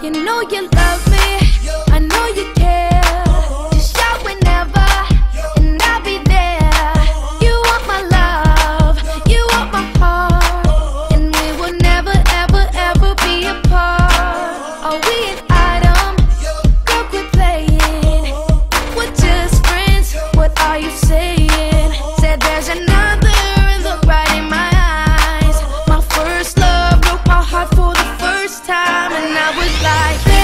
You know you love me, I know you care. Just shout whenever, and I'll be there. You want my love, you want my heart, and we will never, ever, ever be apart. Are we an item? Go quit playing. We're just friends, what are you saying? Said there's another and look right in my eyes. My first love broke my heart for the first time, and I was like,